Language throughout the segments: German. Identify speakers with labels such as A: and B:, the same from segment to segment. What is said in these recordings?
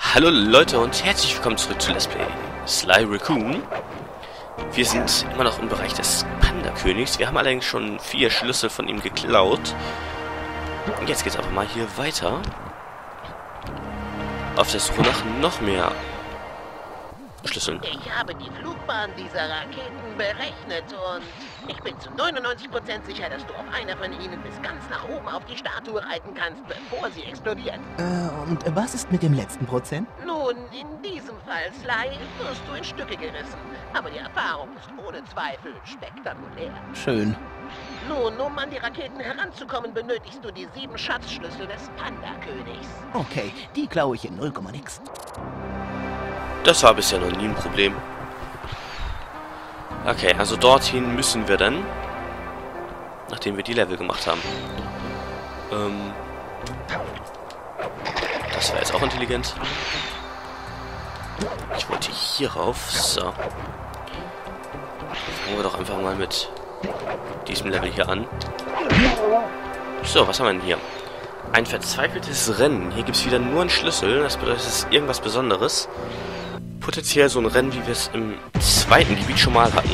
A: Hallo Leute und herzlich willkommen zurück zu Let's Play Sly Raccoon. Wir sind immer noch im Bereich des Panda-Königs. Wir haben allerdings schon 4 Schlüssel von ihm geklaut. Und jetzt geht's aber mal hier weiter. Auf der Suche nach noch mehr Schlüsseln.
B: Ich habe die Flugbahn dieser Raketen berechnet und ich bin zu 99% sicher, dass du auf einer von ihnen bis ganz nach oben auf die Statue reiten kannst, bevor sie explodiert.
C: Und was ist mit dem letzten Prozent?
B: Nun, in diesem Fall, Sly, wirst du in Stücke gerissen. Aber die Erfahrung ist ohne Zweifel spektakulär.
C: Schön.
B: Nun, um an die Raketen heranzukommen, benötigst du die 7 Schatzschlüssel des Panda-Königs.
C: Okay, die klaue ich in 0, nix.
A: Das war bisher noch nie ein Problem. Okay, also dorthin müssen wir dann, nachdem wir die Level gemacht haben. Das war jetzt auch intelligent. Ich wollte hier rauf. So. Fangen wir doch einfach mal mit diesem Level hier an. So, was haben wir denn hier? Ein verzweifeltes Rennen. Hier gibt es wieder nur einen Schlüssel. Das bedeutet, es ist irgendwas Besonderes. Potenziell so ein Rennen, wie wir es im zweiten Gebiet schon mal hatten.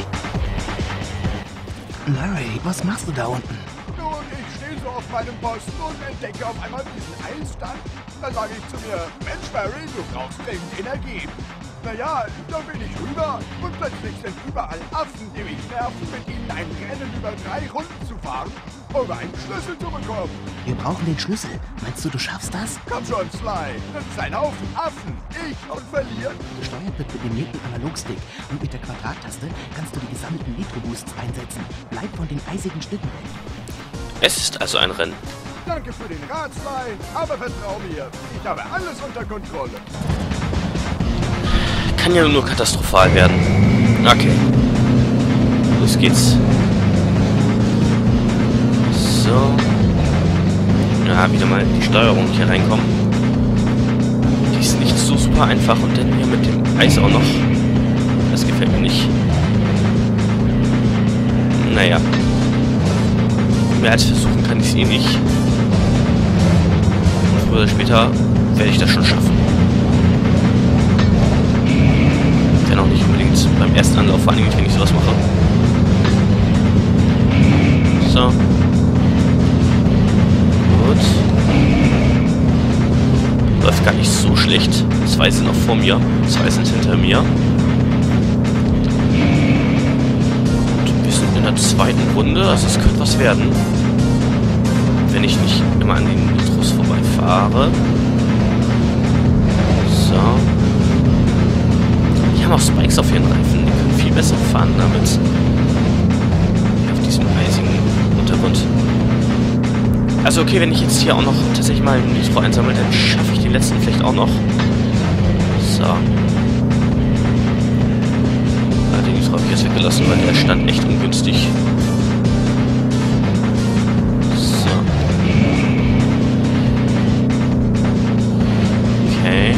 C: Murray, was machst du da unten?
D: Nun, ich stehe so auf meinem Posten und entdecke auf einmal diesen Eisstand. Da sage ich zu mir, Mensch, Barry, du brauchst dringend Energie. Naja, da bin ich rüber und plötzlich sind überall Affen, die mich nerven, mit ihnen ein Rennen über 3 Runden zu fahren, um einen Schlüssel zu bekommen.
C: Wir brauchen den Schlüssel. Meinst du, du schaffst das?
D: Komm schon, Sly, das ist ein Haufen Affen. Ich und verlieren?
C: Gesteuert wird mit dem linken Analogstick und mit der Quadrattaste kannst du die gesammelten Nitro-Boosts einsetzen. Bleib von den eisigen Stücken weg.
A: Es ist also ein Rennen.
D: Danke für den Rat, Sly, aber vertrau mir, ich habe alles unter Kontrolle.
A: Kann ja nur katastrophal werden. Okay. Los geht's. So. Ja, wieder mal die Steuerung hier reinkommen. Die ist nicht so super einfach und dann hier mit dem Eis auch noch. Das gefällt mir nicht. Naja. Mehr als versuchen kann ich es eh nicht. Und früher oder später werde ich das schon schaffen. Wenn auch nicht unbedingt beim ersten Anlauf, vor allem wenn ich sowas mache. So. Gut. Läuft gar nicht so schlecht. 2 sind noch vor mir, 2 sind hinter mir. Und wir sind in der zweiten Runde, also es könnte was werden. Wenn ich nicht immer an den Nitros vorbeifahre. So. Die haben auch Spikes auf ihren Reifen. Die können viel besser fahren damit. Hier auf diesem eisigen Untergrund. Also okay, wenn ich jetzt hier auch noch tatsächlich mal ein Nitro einsammle, dann schaffe ich den letzten vielleicht auch noch. So. Den Nitro habe ich jetzt weggelassen, weil der stand echt ungünstig. So. Okay.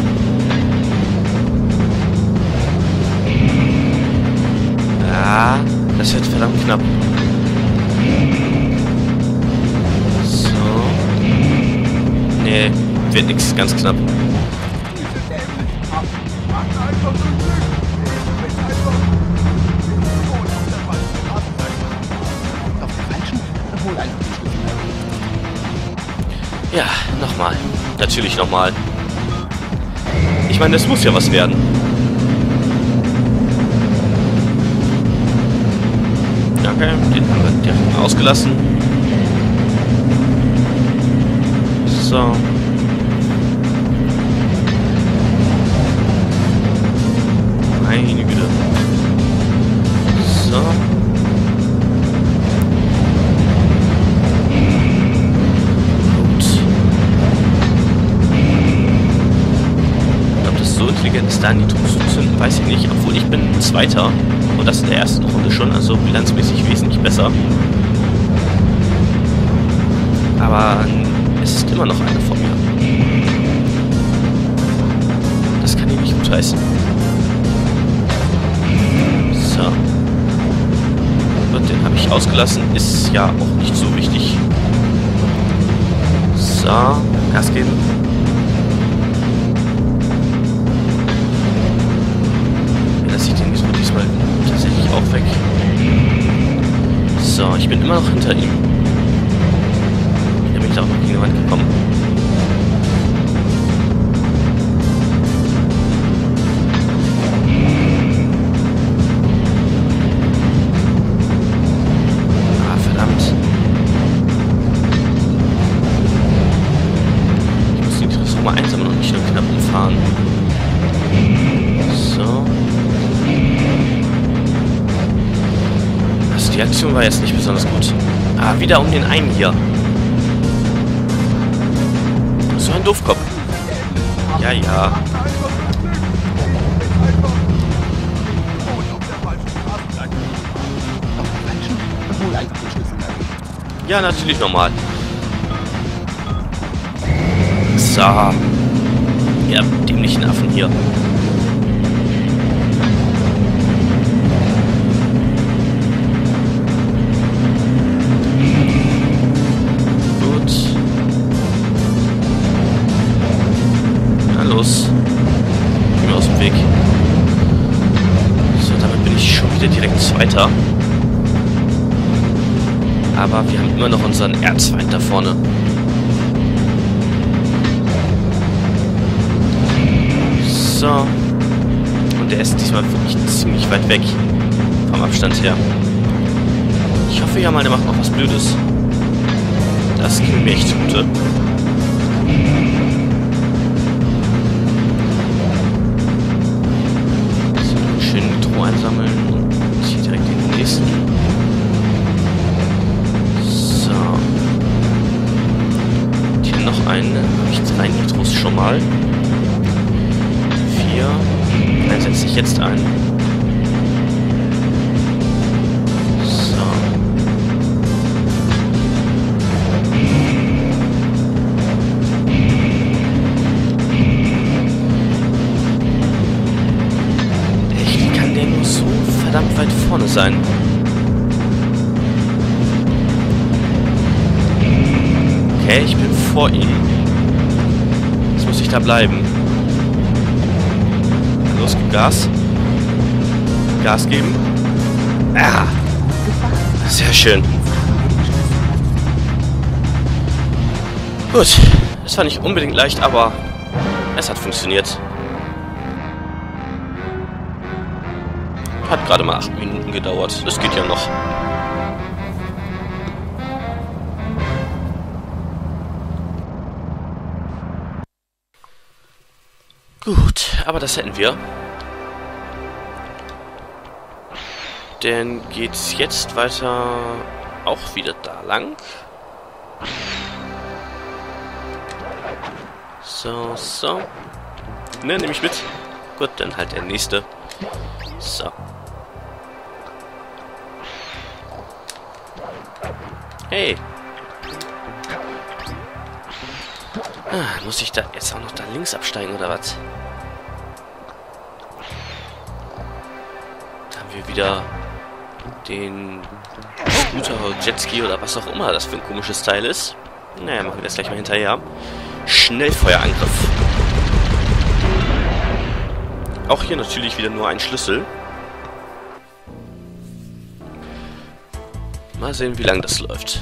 A: Ja, das wird verdammt knapp. Nee, wird nix, ganz knapp.
D: Diese dämlichen Affen machen einfach so Glück. Ich bin einfach tot auf der falschen Straßenseite.
C: Auf der falschen? Hol einfach den Schlüssel.
A: Ja, nochmal. Natürlich nochmal. Ich meine, das muss ja was werden. Okay, den haben wir direkt ausgelassen. So. Meine Güte. So. Gut. Ob das so intelligent ist, da in die Truppe zu zünden, weiß ich nicht. Obwohl ich bin Zweiter. Und das in der ersten Runde schon. Also bilanzmäßig wesentlich besser. Aber es ist immer noch einer vor mir. Das kann ich nicht gutheißen. So. Und den habe ich ausgelassen. Ist ja auch nicht so wichtig. So. Gas geben. Ich bin immer noch hinter ihm. Da bin ich da auch noch gegen die Wand gekommen. Ah, verdammt. Ich muss die Tresor mal einsammeln und nicht nur knapp umfahren. So. Also die Aktion war jetzt nicht besonders gut. Ah, wieder um den einen hier. So ein Doofkopf. Ja, ja. Ja, natürlich normal. So. Ja, dämlichen Affen hier. Gut. Na los. Geh mir aus dem Weg. So, damit bin ich schon wieder direkt Zweiter. Aber wir haben immer noch unseren Erzfeind da vorne. So. Und der ist diesmal wirklich ziemlich weit weg. Vom Abstand her. Ich hoffe ja mal, der macht noch was Blödes. Das geht mir echt zugute. So, schön Nitro einsammeln und hier direkt den nächsten. So. Und hier noch einen. Habe ich 3 Nitros schon mal. 4. Dann setze ich jetzt ein. So. Echt, wie kann der nur so verdammt weit vorne sein? Okay, ich bin vor ihm. Jetzt muss ich da bleiben. Los, gib Gas. Gas geben. Ah, sehr schön. Gut, das war nicht unbedingt leicht, aber es hat funktioniert. Hat gerade mal 8 Minuten gedauert. Das geht ja noch. Gut, aber das hätten wir. Dann geht's jetzt weiter auch wieder da lang. So, so. Ne, nehme ich mit. Gut, dann halt der nächste. So. Hey. Ah, muss ich da jetzt auch noch da links absteigen oder was? Da haben wir wieder den Scooter, Jetski oder was auch immer das für ein komisches Teil ist. Naja, machen wir das gleich mal hinterher. Schnellfeuerangriff. Auch hier natürlich wieder nur ein Schlüssel. Mal sehen, wie lange das läuft.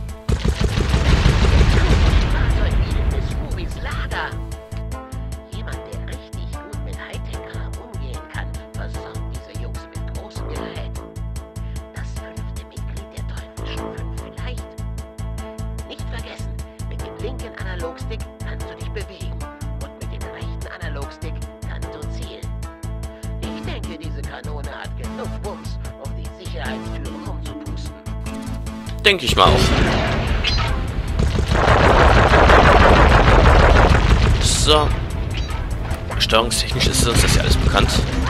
B: Jemand, der richtig gut mit Hightech-Kram umgehen kann, versorgt diese Jungs mit großem Gehalt. Das 5. Mitglied der Teufelsstufen vielleicht. Nicht vergessen, mit dem linken Analogstick kannst du dich bewegen und mit dem rechten Analogstick kannst du zielen. Ich denke, diese Kanone hat genug Bums, um die Sicherheitstüre rumzupusten.
A: Denke ich mal auch. So. Steuerungstechnisch ist uns das ja alles bekannt.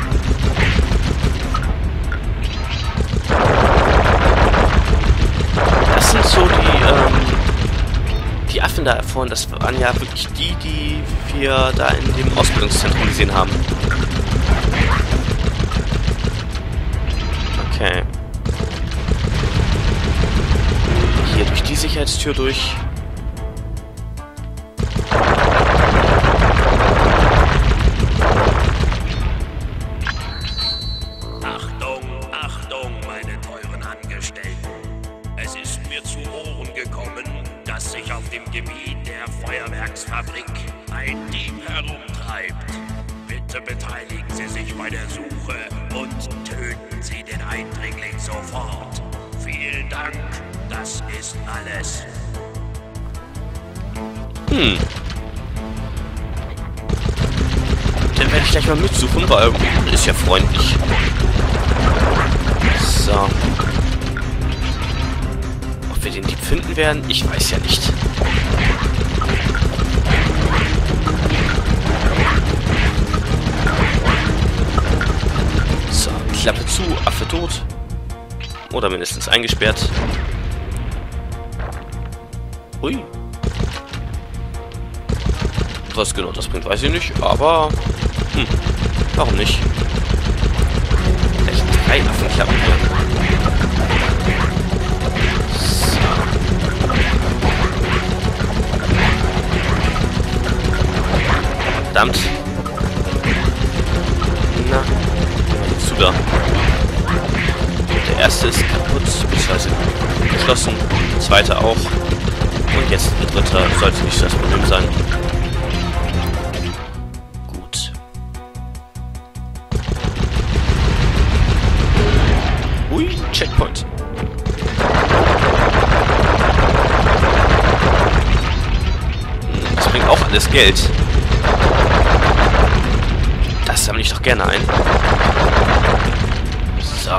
A: Das sind so die Affen da vorne. Das waren ja wirklich die wir da in dem Ausbildungszentrum gesehen haben. Okay. Hier durch die Sicherheitstür durch.
E: Achtung, Achtung, meine teuren Angestellten. Es Bitte beteiligen Sie sich bei der Suche und töten Sie den Eindringling sofort. Vielen Dank, das ist alles.
A: Dann werde ich gleich mal mitsuchen, weil ist ja freundlich. So. Ob wir den Dieb finden werden, ich weiß ja nicht. So, Klappe zu, Affe tot. Oder mindestens eingesperrt. Ui. Was genau das bringt, weiß ich nicht, aber... warum nicht? Vielleicht 3 Affenklappen hier. So. Verdammt. Na, zu da. Der erste ist kaputt, beziehungsweise geschlossen. Der zweite auch. Und jetzt der dritte sollte nicht so das Problem sein. Gut. Ui, Checkpoint. Das bringt auch alles Geld. Das sammle ich doch gerne ein. So.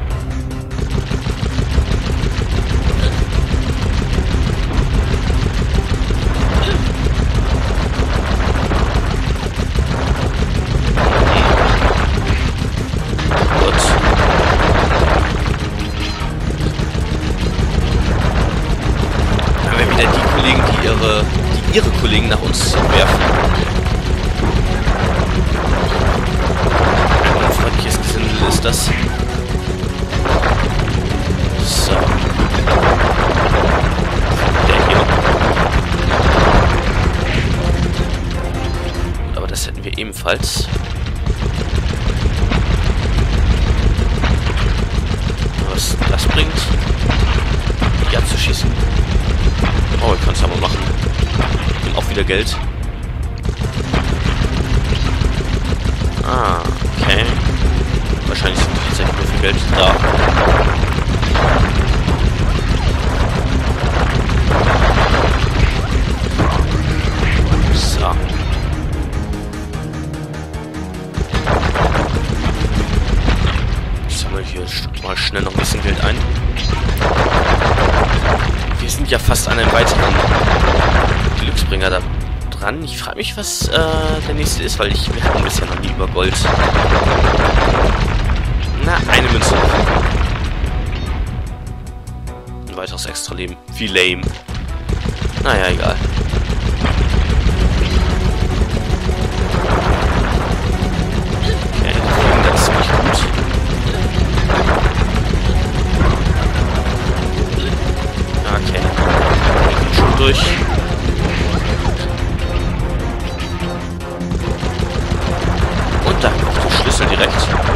A: Die ihre Kollegen nach uns werfen. Ein unfreundliches Gesindel ist das. So. Der hier. Aber das hätten wir ebenfalls. Was das bringt, die abzuschießen. Oh, ich kann es aber machen. Auch wieder Geld. Ah, okay. Wahrscheinlich sind tatsächlich nur für Geld da. So. Ich sammle hier mal schnell noch ein bisschen Geld ein. Wir sind ja fast an einem weiteren Glücksbringer da dran. Ich frage mich, was der nächste ist, weil wir hatten bisher noch nie über Gold. Na, eine Münze noch. Ein weiteres Extra-Leben. Wie lame. Naja, egal. Okay, das ist ziemlich gut. Okay. Wir gehen schon durch. Und dann noch die Schlüssel direkt.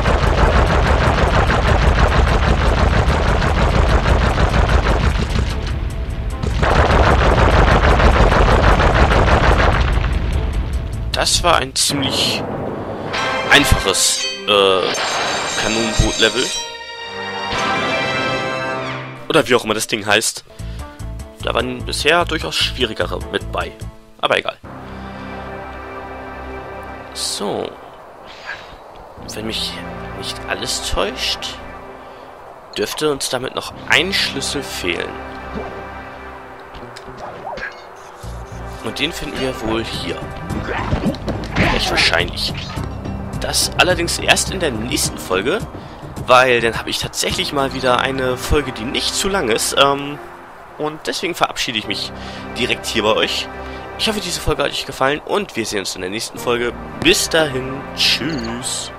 A: Das war ein ziemlich einfaches Kanonenboot-Level. Oder wie auch immer das Ding heißt. Da waren bisher durchaus schwierigere mit bei. Aber egal. So. Wenn mich nicht alles täuscht, dürfte uns damit noch ein Schlüssel fehlen. Und den finden wir wohl hier. Recht wahrscheinlich. Das allerdings erst in der nächsten Folge, weil dann habe ich tatsächlich mal wieder eine Folge, die nicht zu lang ist. Und deswegen verabschiede ich mich direkt hier bei euch. Ich hoffe, diese Folge hat euch gefallen und wir sehen uns in der nächsten Folge. Bis dahin, tschüss.